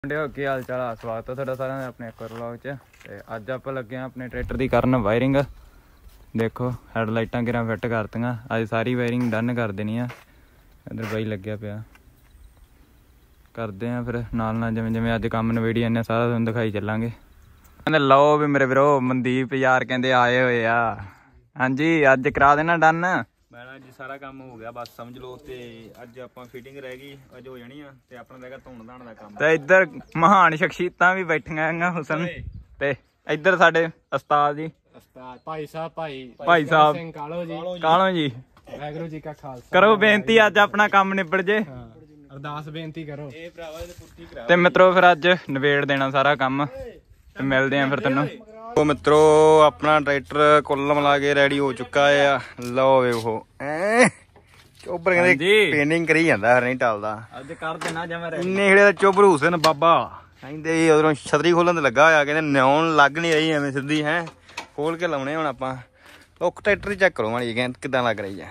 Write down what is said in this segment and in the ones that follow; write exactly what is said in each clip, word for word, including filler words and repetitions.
ਮੁੰਡਿਓ ਕੀ ਹਾਲ ਚਾਲ ਆ, ਸਵਾਗਤ ਹੈ ਤੁਹਾਡਾ ਸਾਰਿਆਂ ਦਾ ਆਪਣੇ ਇੱਕ ਹੋਰ ਵਲੌਗ 'ਚ। ਤੇ ਅੱਜ ਆਪਾਂ ਲੱਗੇ ਹਾਂ ਆਪਣੇ ਟਰੈਕਟਰ ਦੀ ਕਰਨ ਵਾਇਰਿੰਗ। ਦੇਖੋ ਹੈਡਲਾਈਟਾਂ ਕਿਰਾਂ ਫਿੱਟ ਕਰਤੀਆਂ, ਅੱਜ ਸਾਰੀ ਵਾਇਰਿੰਗ ਡਨ ਕਰ ਦੇਣੀ ਆ। ਇੱਧਰ ਬਾਈ ਲੱਗਿਆ ਪਿਆ, ਕਰਦੇ ਆ ਫਿਰ ਨਾਲ ਨਾਲ ਜਿਵੇਂ ਜਿਵੇਂ ਅੱਜ ਕੰਮ ਨਵੇੜੀ ਜਾਂਦੇ ਸਾਰਾ ਤੁਹਾਨੂੰ ਦਿਖਾਈ ਚੱਲਾਂਗੇ। ਕਹਿੰਦੇ ਲਓ ਵੀ ਮੇਰੇ ਵੀਰੋ ਮਨਦੀਪ ਯਾਰ ਕਹਿੰਦੇ ਆਏ ਹੋਏ ਆ। ਹਾਂਜੀ ਅੱਜ ਕਰਾ ਦੇਣਾ ਡਨ। ਮੈਂ ਅੱਜ ਸਾਰਾ ਕੰਮ ਹੋ ਗਿਆ ਬਸ ਸਮਝ ਲਓ। ਤੇ ਅੱਜ ਆਪਾਂ ਫਿਟਿੰਗ ਰਹਿ ਗਈ, ਅੱਜ ਹੋ ਜਾਣੀ ਆ। ਤੇ ਆਪਣਾ ਰਹਿ ਗਿਆ ਧੋਣ ਧਾਣ ਦਾ ਕੰਮ। ਤੇ ਇੱਧਰ ਮਹਾਨ ਸ਼ਖਸੀਅਤਾਂ ਵੀ ਬੈਠੀਆਂ ਹੈਗੀਆਂ ਹੁਸਨ ਤੇ ਇੱਧਰ ਸਾਡੇ ਉਸਤਾਦ ਜੀ ਉਸਤਾਦ ਭਾਈ ਸਾਹਿਬ ਭਾਈ ਭਾਈ ਸਾਹਿਬ ਸਿੰਘ ਕਾਲੋ ਜੀ ਕਾਲੋ ਜੀ। ਵਾਹਿਗੁਰੂ ਜੀ ਕਾ ਖਾਲਸਾ। ਕਰੋ ਬੇਨਤੀ ਅੱਜ ਆਪਣਾ ਕੰਮ ਨਿਬੜ ਜੇ। ਅਰਦਾਸ ਬੇਨਤੀ ਕਰੋ। ਇਹ ਭਰਾਵਾ ਇਹਦੇ ਪੁੱਤੀ ਕਰਾ ਤੇ ਮਿੱਤਰੋ ਫਿਰ ਅੱਜ ਨਵੇੜ ਦੇਣਾ ਸਾਰਾ ਕੰਮ ਤੇ ਮਿਲਦੇ ਆ ਫਿਰ ਤੈਨੂੰ। ਉਹ ਮਿੱਤਰੋ ਆਪਣਾ ਟਰੈਕਟਰ ਕੁੱਲ ਮਿਲਾ ਕੇ ਰੈਡੀ ਹੋ ਚੁੱਕਾ ਆ। ਲਓ ਵੇਖੋ ਚੋਬਰ ਕਹਿੰਦੇ ਪੇਨਿੰਗ ਕਰੀ ਜਾਂਦਾ ਫਿਰ ਨਹੀਂ ਟਲਦਾ। ਅੱਜ ਕਰ ਦੇਣਾ ਜਿਵੇਂ ਇੰਨੇ ਖੜੇ ਦਾ ਚੋਬਰ ਹੁਸਨ ਬਾਬਾ ਕਹਿੰਦੇ ਉਧਰੋਂ ਛਤਰੀ ਖੋਲਣ ਤੇ ਲੱਗਾ ਹੋਇਆ। ਕਹਿੰਦੇ ਨਿਉਣ ਲੱਗ ਨਹੀਂ ਰਹੀ ਐਵੇਂ ਸਿੱਧੀ ਹੈ, ਖੋਲ ਕੇ ਲਾਉਣੇ ਹੁਣ ਆਪਾਂ। ਉਹ ਟਰੈਕਟਰ ਦੀ ਚੈੱਕ ਕਰੋ ਮਾੜੀ ਕਹਿੰਦੇ ਕਿੱਦਾਂ ਲੱਗ ਰਹੀ ਆ।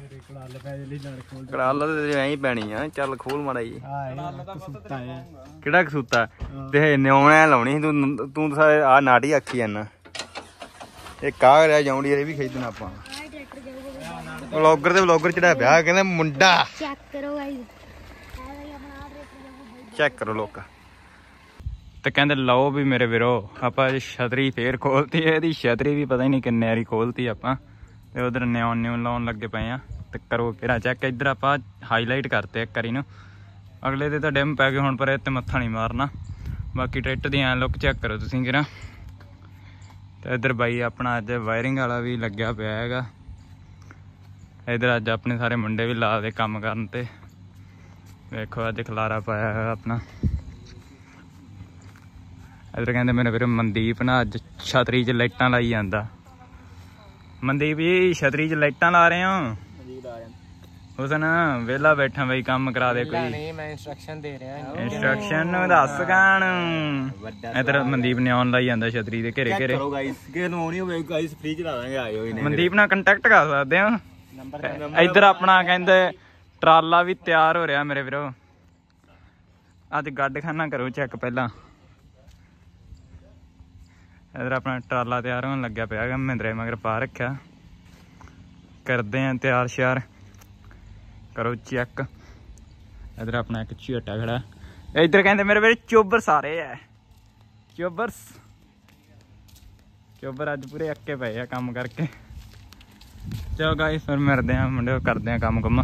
ਕੜਾਲਾ ਤੇ ਐਂ ਹੀ ਪੈਣੀ ਆ। ਚੱਲ ਖੋਲ ਮਾੜਾ ਜੀ। ਕਿਹੜਾ ਕਸੂਤਾ ਤੇ ਨਿਉਣਾ ਲਾਉਣੀ ਸੀ ਤੂੰ ਤੂੰ ਆ ਨਾਟੀ ਆਖੀ ਜਾਂਦਾ। ਇਹ ਕਾਹ ਰਿਹਾ ਜਾਉਂਦੀ ਇਹ ਵੀ ਖਰੀਦਣਾ ਆਪਾਂ। ਵਲੌਗਰ ਤੇ ਵਲੌਗਰ ਚੜਾ ਪਿਆ ਕਹਿੰਦੇ ਮੁੰਡਾ ਚੈੱਕ ਕਰੋ ਗਾਇਸ, ਚੈੱਕ ਕਰੋ ਲੋਕ। ਤੇ ਕਹਿੰਦੇ ਲਓ ਵੀ ਮੇਰੇ ਵੀਰੋ ਆਪਾਂ ਛਤਰੀ ਫੇਰ ਖੋਲਤੀ। ਇਹਦੀ ਛਤਰੀ ਵੀ ਪਤਾ ਹੀ ਨਹੀਂ ਕਿੰਨੇ ਵਾਰੀ ਖੋਲਤੀ ਆਪਾਂ। ਤੇ ਉਧਰ ਨਿਉਣ ਨਿਉਣ ਲਾਉਣ ਲੱਗੇ ਪਏ ਆ। ਤੇ ਕਰੋ ਕਿਹੜਾ ਚੈੱਕ। ਇੱਧਰ ਆਪਾਂ ਹਾਈਲਾਈਟ ਕਰਤੇ ਇੱਕ ਵਾਰੀ ਨੂੰ, ਅਗਲੇ ਦੇ ਤਾਂ ਡਿਮ ਪੈ ਗਏ ਹੁਣ ਪਰ ਇਹ ਤੇ ਮੱਥਾ ਨਹੀਂ ਮਾਰਨਾ। ਬਾਕੀ ਟਰੈਕਟਰ ਦੀ ਐਂ ਲੁੱਕ ਚੈੱਕ ਕਰੋ ਤੁਸੀਂ ਕਿਹੜਾ। ਤੇ ਇੱਧਰ ਬਾਈ ਆਪਣਾ ਅੱਜ ਵਾਇਰਿੰਗ ਵਾਲਾ ਵੀ ਲੱਗਿਆ ਪਿਆ ਹੈਗਾ। ਇੱਧਰ ਅੱਜ ਆਪਣੇ ਸਾਰੇ ਮੁੰਡੇ ਵੀ ਲਾ ਦੇ ਕੰਮ ਕਰਨ ਤੇ। ਵੇਖੋ ਅੱਜ ਖਲਾਰਾ ਪਾਇਆ ਹੈਗਾ ਆਪਣਾ। ਇੱਧਰ ਕਹਿੰਦੇ ਮੇਰੇ ਵੀਰੇ ਮਨਦੀਪ ਨਾ ਅੱਜ ਛਤਰੀ 'ਚ ਲਾਈਟਾਂ ਲਾਈ ਜਾਂਦਾ। ਮਨਦੀਪ ਜੀ ਛਤਰੀ 'ਚ ਲਾਈਟਾਂ ਲਾ ਰਹੇ ਹੋ? ਹੁਸਨ ਵਿਹਲਾ ਬੈਠਾ ਬਈ ਕੰਮ ਕਰਾ ਦੇ ਕੋਈ। ਨਹੀਂ ਮੈਂ ਇੰਸਟਰਕਸ਼ਨ ਦੇ ਰਿਹਾ। ਇੰਸਟਰਕਸ਼ਨ ਨੂੰ ਦੱਸ ਕਾਣ। ਇੱਧਰ ਮਨਦੀਪ ਨੇ ਆਨ ਲਾਈ ਜਾਂਦਾ ਛਤਰੀ ਦੇ ਘੇਰੇ ਘੇਰੇ। ਕਰੋ ਗਾਇਸ ਕਿ ਨੂੰ ਆਉਣੀ ਹੋਵੇ ਗਾਇਸ ਫ੍ਰੀ ਚ ਲਾ ਦਾਂਗੇ। ਆਏ ਹੋਏ ਨੇ ਮਨਦੀਪ ਨਾਲ ਕੰਟੈਕਟ ਕਰ ਸਕਦੇ ਹੋ। ਇੱਧਰ ਆਪਣਾ ਕਹਿੰਦੇ ਟਰਾਲਾ ਵੀ ਤਿਆਰ ਹੋ ਰਿਹਾ ਮੇਰੇ ਵੀਰੋ। ਅੱਜ ਗੱਡਖਾਨਾ ਕਰੋ ਚੈੱਕ ਪਹਿਲਾਂ। ਇੱਧਰ ਆਪਣਾ ਟਰਾਲਾ ਤਿਆਰ ਹੋਣ ਲੱਗਿਆ ਪਿਆ ਹੈਗਾ। ਮਹਿੰਦਰੇ ਮਗਰ ਪਾ ਰੱਖਿਆ, ਕਰਦੇ ਆ ਤਿਆਰ ਸ਼ਿਆਰ। ਕਰੋ ਚੈੱਕ। ਇੱਧਰ ਆਪਣਾ ਇੱਕ ਝੋਟਾ ਖੜਾ। ਇੱਧਰ ਕਹਿੰਦੇ ਮੇਰੇ ਵੀਰੇ ਚੋਬਰ ਸਾਰੇ ਐ ਚੋਬਰਸ। ਚੋਬਰ ਅੱਜ ਪੂਰੇ ਅੱਕੇ ਪਏ ਆ ਕੰਮ ਕਰਕੇ। ਚਲੋ ਗਾਇਸ ਫਿਰ ਮਿਲਦੇ ਆ ਮੁੰਡੇ, ਕਰਦੇ ਆ ਕੰਮ ਕੁੰਮ।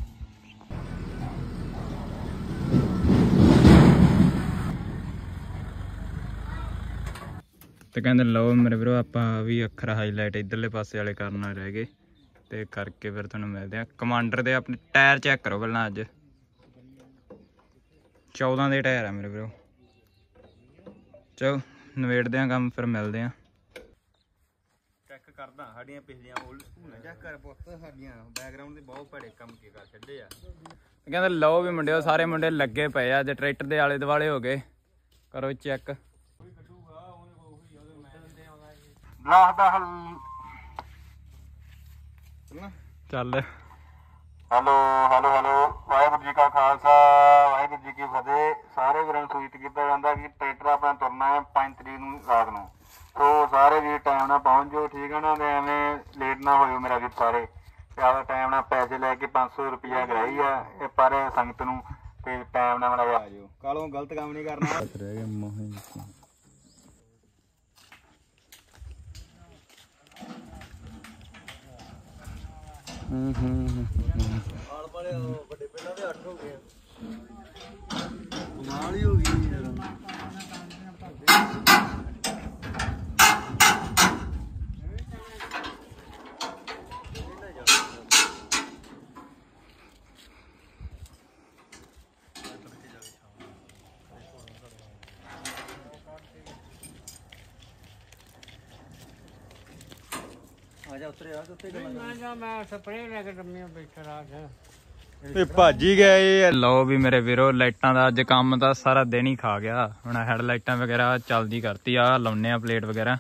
ਤੇ ਕਹਿੰਦੇ ਲਓ ਮੇਰੇ ਵੀਰੋ ਆਪਾਂ ਵੀ ਅੱਖਰ ਹਾਈਲਾਈਟ ਇੱਧਰਲੇ ਪਾਸੇ ਵਾਲੇ ਕਰਨ ਵਾਲੇ ਰਹਿ ਗਏ। ਤੇ ਕਰਕੇ ਫਿਰ ਤੁਹਾਨੂੰ ਮਿਲਦੇ ਆ। ਕਮਾਂਡਰ ਦੇ ਆਪਣੇ ਟਾਇਰ ਚੈੱਕ ਕਰੋ ਪਹਿਲਾਂ। ਅੱਜ ਚੌਦਾਂ ਦੇ ਟਾਇਰ ਆ ਮੇਰੇ ਵੀਰੋ। ਚਲੋ ਨਵੇੜਦੇ ਆ ਕੰਮ ਫਿਰ ਮਿਲਦੇ ਆ। ਚੈੱਕ ਕਰਦਾ ਸਾਡੀਆਂ ਪਿਛਲੀਆਂ ਓਲਡ ਸਕੂਲ ਚੈੱਕ ਕਰ ਪੁੱਤ। ਸਾਡੀਆਂ ਬੈਕਗ੍ਰਾਉਂਡ ਦੇ ਬਹੁਤ ਭੜੇ ਕੰਮ ਕੀ ਕਰ ਛੱਡੇ ਆ। ਕਹਿੰਦੇ ਲਓ ਵੀ ਮੁੰਡਿਓ ਸਾਰੇ ਮੁੰਡੇ ਲੱਗੇ ਪਏ ਆ। ਅੱਜ ਟਰੈਕਟਰ ਦੇ ਆਲੇ ਦੁਆਲੇ ਹੋ ਗਏ। ਕਰੋ ਚੈੱਕ। ਚੱਲ hello hello hello. Waheguru ji ਕਾ ਖਾਲਸਾ ਵਾਹਿਗੁਰੂ ਜੀ ਕੀ ਫਤਿਹ। ਸਾਰੇ ਵੀਰਾਂ ਨੂੰ ਸੂਚਿਤ ਕੀਤਾ ਜਾਂਦਾ ਕਿ ਟਰੈਕਟਰ ਆਪਣਾ ਤੁਰਨਾ ਹੈ ਪੰਜ ਤਰੀਕ ਨੂੰ ਰਾਤ ਨੂੰ। ਸੋ ਸਾਰੇ ਵੀਰ ਟਾਈਮ ਨਾਲ ਪਹੁੰਚ ਜਾਓ, ਠੀਕ ਹੈ ਨਾ। ਤੇ ਐਵੇਂ ਲੇਟ ਨਾ ਹੋਇਓ ਮੇਰਾ ਵੀਰ ਸਾਰੇ। ਤੇ ਆਪਦਾ ਟਾਈਮ ਨਾਲ ਪੈਸੇ ਲੈ ਕੇ ਪੰਜ ਸੌ ਰੁਪਇਆ ਗਰਾਈ ਆ ਇਹ ਪਰ ਸੰਗਤ ਨੂੰ। ਤੇ ਟਾਈਮ ਨਾਲ ਮੇਰਾ ਆ ਜਾਓ। ਕਾਲੋਂ ਗਲਤ ਕੰਮ ਨਹੀਂ ਕਰਨਾ। ਹੂੰ ਹੂੰ ਆਲ ਵਾਲੇ ਵੱਡੇ ਪਹਿਲਾਂ ਦੇ ਅੱਠ ਹੋ ਗਏ। ਕਮਾਲ ਹੀ ਹੋ ਗਈ ਯਾਰ। ਭੱਜ ਹੀ ਗਏ। ਲਓ ਵੀ ਮੇਰੇ ਵੀਰੋ ਲਾਈਟਾਂ ਦਾ ਅੱਜ ਕੰਮ ਤਾਂ ਸਾਰਾ ਦਿਨ ਹੀ ਖਾ ਗਿਆ। ਹੁਣ ਹੈਡ ਲਾਈਟਾਂ ਵਗੈਰਾ ਚੱਲਦੀ ਕਰਤੀ ਆ। ਲਾਉਣੇ ਆ ਪਲੇਟ ਵਗੈਰਾ।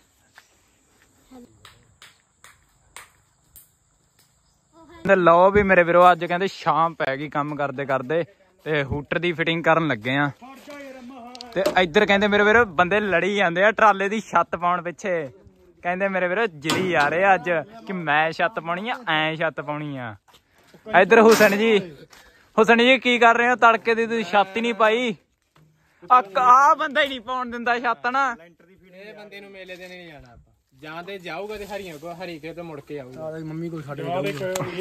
ਲਓ ਵੀ ਮੇਰੇ ਵੀਰੋ ਅੱਜ ਕਹਿੰਦੇ ਸ਼ਾਮ ਪੈ ਗਈ ਕੰਮ ਕਰਦੇ ਕਰਦੇ ਤੇ ਹੂਟਰ ਦੀ ਫਿਟਿੰਗ ਕਰਨ ਲੱਗੇ ਆ। ਤੇ ਇੱਧਰ ਕਹਿੰਦੇ ਮੇਰੇ ਵੀਰੋ ਬੰਦੇ ਲੜੀ ਜਾਂਦੇ ਆ ਟਰਾਲੇ ਦੀ ਛੱਤ ਪਾਉਣ ਪਿੱਛੇ। ਕਹਿੰਦੇ ਮੇਰੇ ਵੀਰੋ ਜਿਲੀ ਆ ਰਹੇ ਅੱਜ ਕਿ ਮੈਂ ਛੱਤ ਪਾਉਣੀ ਆ, ਐ ਛੱਤ ਪਾਉਣੀ ਆ। ਇੱਧਰ ਹੁਸਨ ਜੀ, ਹੁਸਨ ਜੀ ਕੀ ਕਰ ਰਹੇ ਹੋ? ਤੜਕੇ ਦੀ ਤੁਸੀਂ ਛੱਤ ਹੀ ਨਹੀਂ ਪਾਈ। ਆ ਆ ਬੰਦਾ ਹੀ ਨਹੀਂ ਪਾਉਣ ਦਿੰਦਾ ਛੱਤ ਨਾ। ਇਹ ਬੰਦੇ ਨੂੰ ਮੇਲੇ ਤੇ ਨਹੀਂ ਜਾਣਾ ਆਪਾਂ, ਜਾਂ ਤੇ ਜਾਊਗਾ ਤੇ ਹਰੀਆਂ ਕੋ ਹਰੀ ਕੇ ਤੇ ਮੁੜ ਕੇ ਆਊਗਾ। ਮੰਮੀ ਕੋਲ ਸਾਡੇ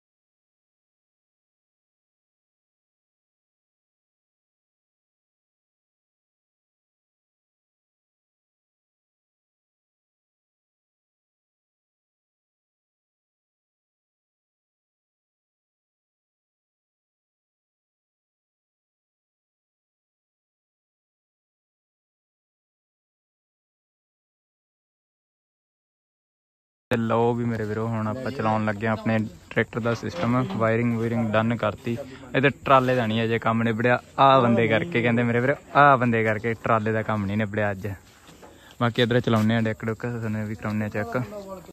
ਤੇ ਲਓ ਵੀ ਮੇਰੇ ਵੀਰੋ ਹੁਣ ਆਪਾਂ ਚਲਾਉਣ ਲੱਗੇ ਆ ਆਪਣੇ ਟਰੈਕਟਰ ਦਾ ਸਿਸਟਮ। ਵਾਇਰਿੰਗ ਵਾਇਰਿੰਗ ਡਨ ਕਰਤੀ। ਇਹਦੇ ਟਰਾਲੇ ਦਾ ਨਹੀਂ ਅਜੇ ਕੰਮ ਨਿਬੜਿਆ, ਆਹ ਬੰਦੇ ਕਰਕੇ। ਕਹਿੰਦੇ ਮੇਰੇ ਵੀਰੋ ਆਹ ਬੰਦੇ ਕਰਕੇ ਟਰਾਲੇ ਦਾ ਕੰਮ ਨਹੀਂ ਨਿਬੜਿਆ ਅੱਜ। ਬਾਕੀ ਇੱਧਰ ਚਲਾਉਂਦੇ ਆ ਡੈਕ ਡੁੱਕ, ਤੁਹਾਨੂੰ ਵੀ ਕਰਾਉਂਦੇ ਆ ਚੈੱਕ।